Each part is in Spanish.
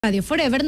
Radio Forever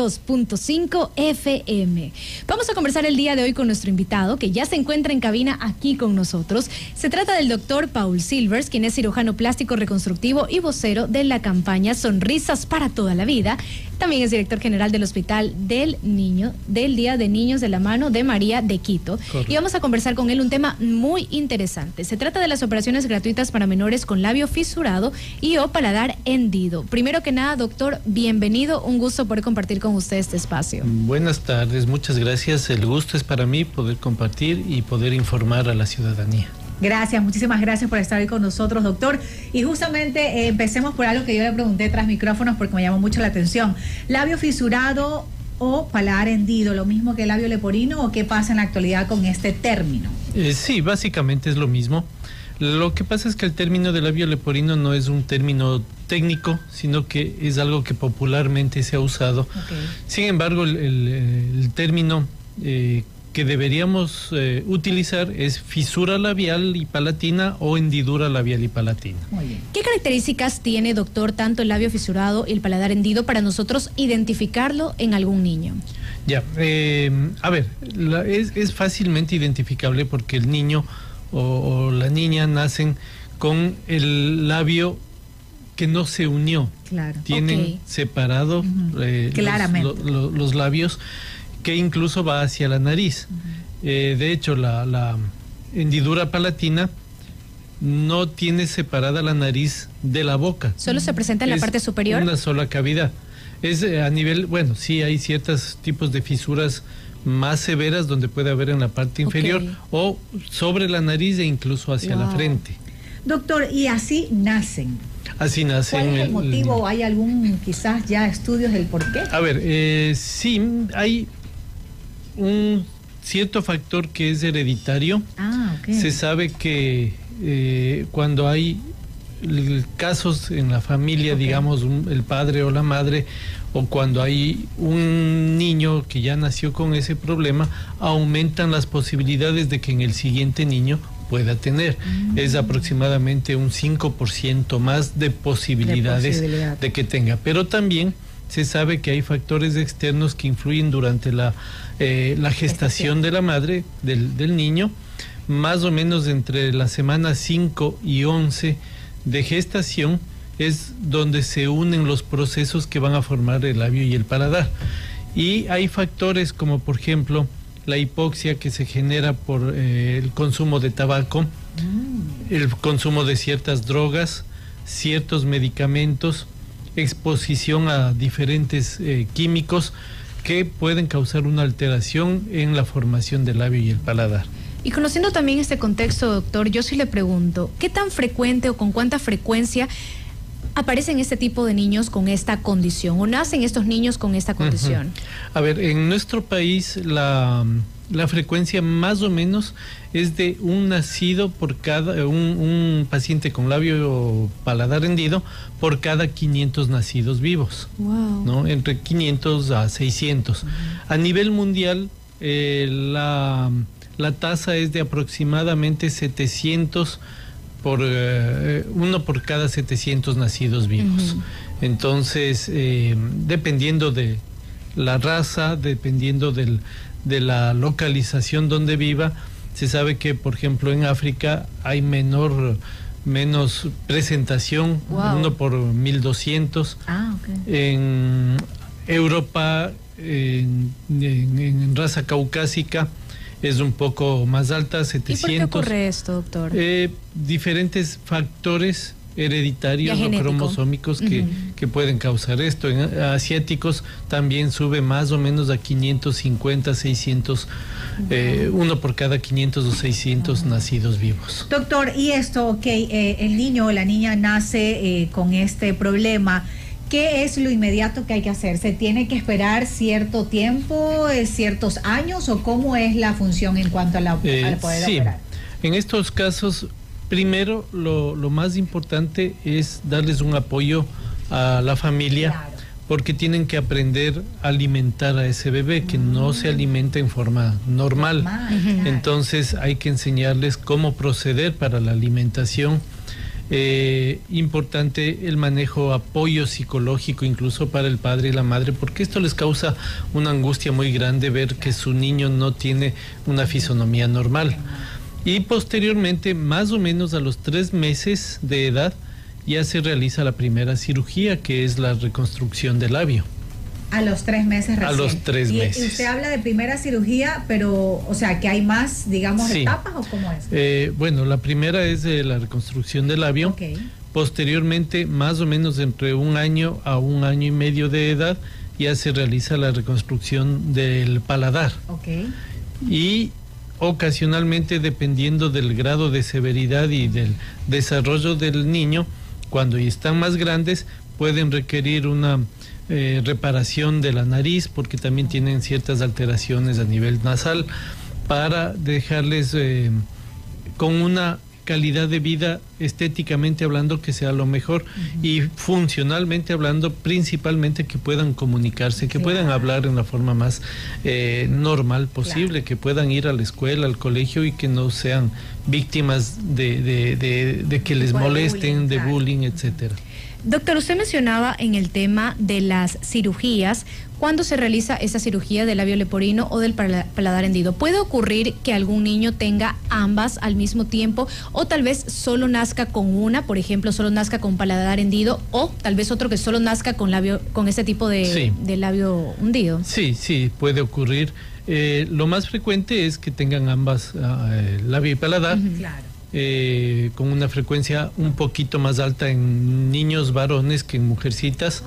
92.5 FM. Vamos a conversar el día de hoy con nuestro invitado, que ya se encuentra en cabina aquí con nosotros. Se trata del doctor Paul Silvers, quien es cirujano plástico reconstructivo y vocero de la campaña Sonrisas para toda la vida. También es director general del Hospital del Niño, del Día de Niños de la Mano de María de Quito. Correcto. Y vamos a conversar con él un tema muy interesante. Se trata de las operaciones gratuitas para menores con labio fisurado y o paladar hendido. Primero que nada, doctor, bienvenido. Un gusto poder compartir con usted este espacio. Buenas tardes, muchas gracias. El gusto es para mí poder compartir y poder informar a la ciudadanía. Gracias, muchísimas gracias por estar hoy con nosotros, doctor. Y justamente empecemos por algo que yo le pregunté tras micrófonos porque me llamó mucho la atención. ¿Labio fisurado o paladar hendido, lo mismo que el labio leporino, o qué pasa en la actualidad con este término? Sí, básicamente es lo mismo. Lo que pasa es que el término de labio leporino no es un término técnico, sino que es algo que popularmente se ha usado. Okay. Sin embargo, el término que deberíamos utilizar es fisura labial y palatina o hendidura labial y palatina. Muy bien. ¿Qué características tiene, doctor, tanto el labio fisurado y el paladar hendido para nosotros identificarlo en algún niño? Ya, a ver, es fácilmente identificable porque el niño o la niña nacen con el labio que no se unió. Claro. Tienen separado claramente los labios, que incluso va hacia la nariz. De hecho, la hendidura palatina no tiene separada la nariz de la boca. ¿Solo se presenta en la parte superior? Una sola cavidad. Es a nivel, bueno, sí hay ciertos tipos de fisuras más severas donde puede haber en la parte inferior o sobre la nariz e incluso hacia la frente. Doctor, ¿y así nacen? Así nacen. ¿Cuál es el motivo? ¿Hay algún, quizás ya estudios del por qué? A ver, sí, hay un cierto factor que es hereditario. Se sabe que cuando hay casos en la familia, digamos, el padre o la madre, o cuando hay un niño que ya nació con ese problema, aumentan las posibilidades de que en el siguiente niño pueda tener. Es aproximadamente un 5% más de posibilidades de que tenga. Pero también se sabe que hay factores externos que influyen durante la gestación de la madre, del niño, más o menos entre las semanas 5 y 11 de gestación es donde se unen los procesos que van a formar el labio y el paladar. Y hay factores como, por ejemplo, la hipoxia que se genera por el consumo de tabaco, el consumo de ciertas drogas, ciertos medicamentos, exposición a diferentes químicos que pueden causar una alteración en la formación del labio y el paladar. Y conociendo también este contexto, doctor, yo sí le pregunto, ¿qué tan frecuente o con cuánta frecuencia aparecen este tipo de niños con esta condición o nacen estos niños con esta condición? A ver, en nuestro país la frecuencia más o menos es de un nacido por cada, un paciente con labio o paladar hendido por cada 500 nacidos vivos. Wow. ¿No? Entre 500 a 600. A nivel mundial, la tasa es de aproximadamente 700 uno por cada 700 nacidos vivos. Entonces, dependiendo de la raza, dependiendo de la localización donde viva, se sabe que, por ejemplo, en África hay menos presentación, 1 por 1200. En Europa, en raza caucásica, es un poco más alta, 700. ¿Y por qué ocurre esto, doctor? Diferentes factores hereditarios o cromosómicos que pueden causar esto. En asiáticos también sube más o menos a 550, 600, uno por cada 500 o 600 nacidos vivos. Doctor, y esto, el niño o la niña nace con este problema, ¿qué es lo inmediato que hay que hacer? ¿Se tiene que esperar cierto tiempo, ciertos años, o cómo es la función en cuanto al poder operar? En estos casos, primero lo más importante es darles un apoyo a la familia, porque tienen que aprender a alimentar a ese bebé que no se alimenta en forma normal. Entonces hay que enseñarles cómo proceder para la alimentación. Importante el manejo, apoyo psicológico incluso para el padre y la madre, porque esto les causa una angustia muy grande ver que su niño no tiene una fisonomía normal. Y posteriormente, más o menos a los 3 meses de edad, ya se realiza la primera cirugía, que es la reconstrucción del labio. A los 3 meses recién. A los 3 meses. Y usted habla de primera cirugía, pero, o sea, que hay más, digamos, sí. etapas, ¿o cómo es? Bueno, la primera es la reconstrucción del labio. Okay. Posteriormente, más o menos entre 1 año a 1 año y medio de edad, ya se realiza la reconstrucción del paladar. Okay. Y ocasionalmente, dependiendo del grado de severidad y del desarrollo del niño, cuando ya están más grandes, pueden requerir una reparación de la nariz, porque también tienen ciertas alteraciones a nivel nasal, para dejarles con una calidad de vida, estéticamente hablando, que sea lo mejor, y funcionalmente hablando, principalmente que puedan comunicarse, que puedan hablar en la forma más normal posible, que puedan ir a la escuela, al colegio, y que no sean víctimas de que les molesten, de bullying, etcétera. Doctor, usted mencionaba en el tema de las cirugías, ¿cuándo se realiza esa cirugía del labio leporino o del paladar hendido? ¿Puede ocurrir que algún niño tenga ambas al mismo tiempo, o tal vez solo nazca con una, por ejemplo, solo nazca con paladar hendido, o tal vez otro que solo nazca con este tipo de labio hundido? Sí, sí, puede ocurrir. Lo más frecuente es que tengan ambas, labio y paladar. Claro. Con una frecuencia un poquito más alta en niños varones que en mujercitas.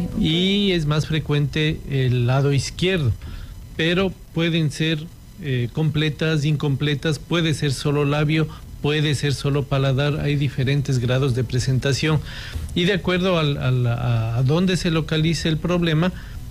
Y es más frecuente el lado izquierdo, pero pueden ser completas, incompletas, puede ser solo labio, puede ser solo paladar, hay diferentes grados de presentación, y de acuerdo a dónde se localice el problema,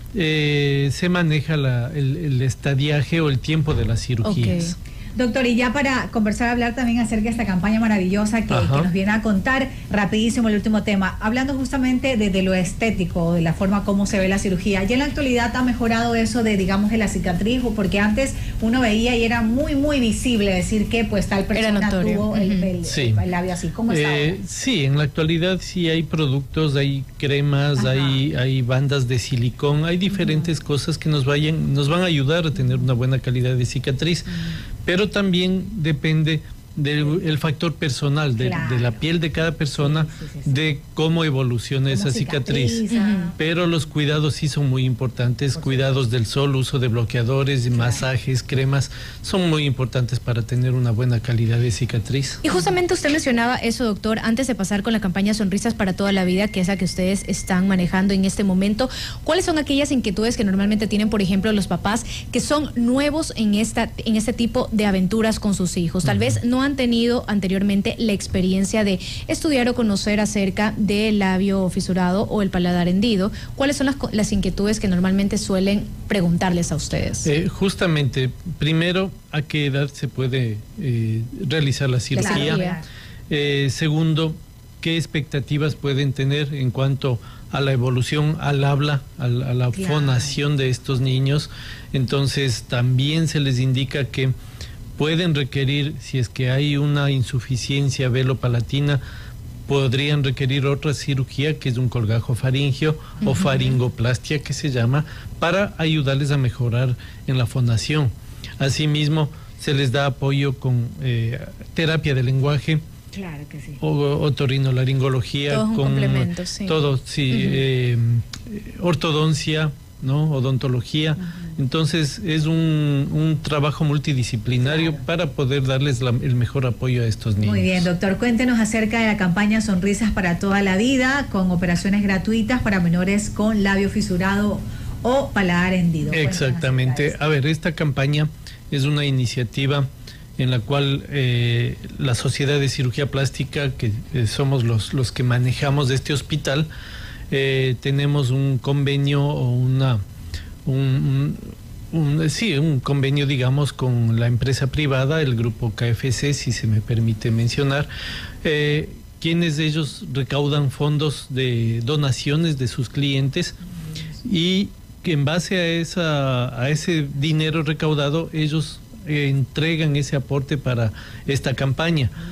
se maneja el estadiaje o el tiempo de las cirugías. Okay. Doctor, y ya para conversar, hablar también acerca de esta campaña maravillosa que nos viene a contar, rapidísimo el último tema, hablando justamente de lo estético, de la forma como se ve la cirugía. Ya en la actualidad ha mejorado eso de, digamos, de la cicatriz, porque antes uno veía y era muy, muy visible decir que pues tal persona tuvo el labio así. ¿Cómo está ahora? Sí, en la actualidad sí hay productos, hay cremas, hay bandas de silicón, hay diferentes cosas que nos van a ayudar a tener una buena calidad de cicatriz. Pero también depende del factor personal, de la piel de cada persona, de cómo evoluciona esa cicatriz. Pero los cuidados sí son muy importantes, cuidados del sol, uso de bloqueadores, masajes, cremas, son muy importantes para tener una buena calidad de cicatriz. Y justamente usted mencionaba eso, doctor, antes de pasar con la campaña Sonrisas para toda la vida, que es la que ustedes están manejando en este momento. ¿Cuáles son aquellas inquietudes que normalmente tienen, por ejemplo, los papás que son nuevos en este tipo de aventuras con sus hijos? Tal vez no han tenido anteriormente la experiencia de estudiar o conocer acerca del labio fisurado o el paladar hendido. ¿Cuáles son las inquietudes que normalmente suelen preguntarles a ustedes? Justamente, primero, ¿a qué edad se puede realizar la cirugía? Segundo, ¿qué expectativas pueden tener en cuanto a la evolución, al habla, a la fonación de estos niños? Entonces, también se les indica que pueden requerir, si es que hay una insuficiencia velopalatina, podrían requerir otra cirugía, que es un colgajo faríngeo o faringoplastia, que se llama, para ayudarles a mejorar en la fonación. Asimismo, se les da apoyo con terapia de lenguaje, otorrinolaringología, todo con complemento, ortodoncia, ¿no? Odontología. Entonces es un trabajo multidisciplinario para poder darles el mejor apoyo a estos niños. Muy bien, doctor, cuéntenos acerca de la campaña Sonrisas para toda la vida, con operaciones gratuitas para menores con labio fisurado o paladar hendido. Exactamente. A ver, esta campaña es una iniciativa en la cual la Sociedad de Cirugía Plástica, que somos los que manejamos este hospital, tenemos un convenio o un convenio, digamos, con la empresa privada, el grupo KFC, si se me permite mencionar, quienes ellos recaudan fondos de donaciones de sus clientes, y que en base a ese dinero recaudado ellos entregan ese aporte para esta campaña.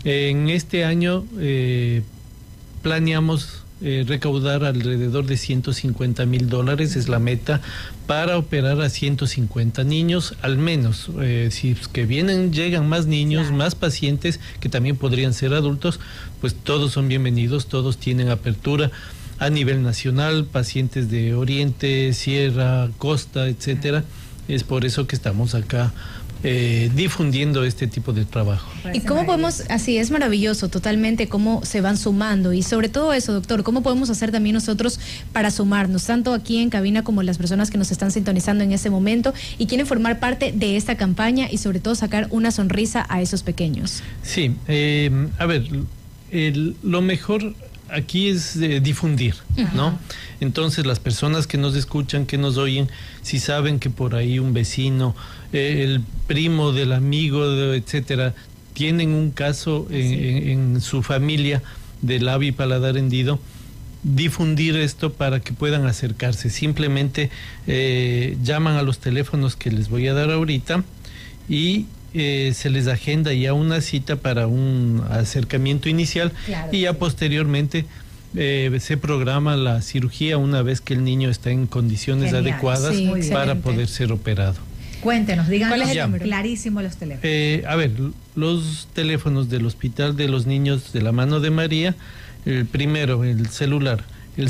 En este año planeamos recaudar alrededor de $150,000, es la meta, para operar a 150 niños al menos. Si es que llegan más niños, claro, más pacientes, que también podrían ser adultos, pues todos son bienvenidos, todos tienen apertura a nivel nacional, pacientes de Oriente, Sierra, Costa, etcétera. Es por eso que estamos acá difundiendo este tipo de trabajo. ¿Y cómo podemos, así es maravilloso totalmente, cómo se van sumando? Y sobre todo eso, doctor, ¿cómo podemos hacer también nosotros para sumarnos, tanto aquí en cabina como las personas que nos están sintonizando en ese momento y quieren formar parte de esta campaña y sobre todo sacar una sonrisa a esos pequeños? Sí, a ver, lo mejor aquí es difundir, ¿no? Entonces las personas que nos escuchan, que nos oyen, si saben que por ahí un vecino, el primo del amigo, etcétera, tienen un caso en su familia de labio y paladar hendido, difundir esto para que puedan acercarse. Simplemente llaman a los teléfonos que les voy a dar ahorita y se les agenda ya una cita para un acercamiento inicial, claro, y ya posteriormente se programa la cirugía una vez que el niño está en condiciones adecuadas para poder ser operado. Cuéntenos, díganos clarísimo los teléfonos. A ver, los teléfonos del Hospital de los Niños de la Mano de María, el primero, el celular, el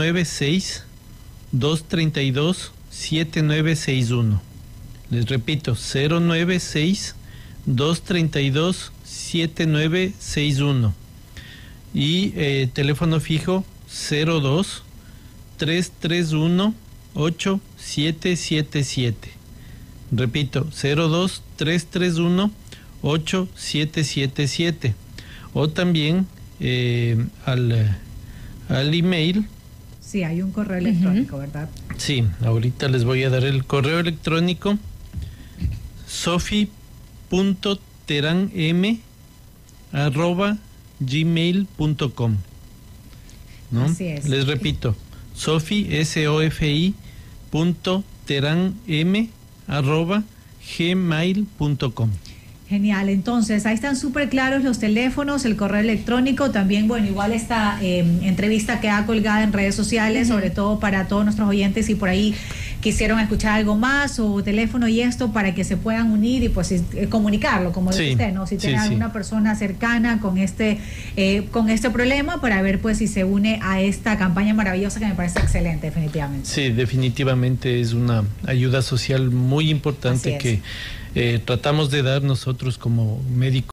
096-232-7961. Les repito, 096-232-7961. Y teléfono fijo 02-331-8777. Repito, 02-331-8777. O también al email. Sí, hay un correo electrónico, ¿verdad? Sí, ahorita les voy a dar el correo electrónico: sofi.teranm@gmail.com, ¿no? Así es. Les repito, sofi.teranm@gmail.com. Genial, entonces ahí están súper claros los teléfonos, el correo electrónico, también, bueno, igual esta entrevista queda colgada en redes sociales, sobre todo para todos nuestros oyentes, y por ahí quisieron escuchar algo más o teléfono y esto, para que se puedan unir y pues comunicarlo, como dice usted, ¿no? Si tiene alguna persona cercana con este problema, para ver pues si se une a esta campaña maravillosa que me parece excelente, definitivamente. Sí, definitivamente es una ayuda social muy importante que tratamos de dar nosotros como médicos.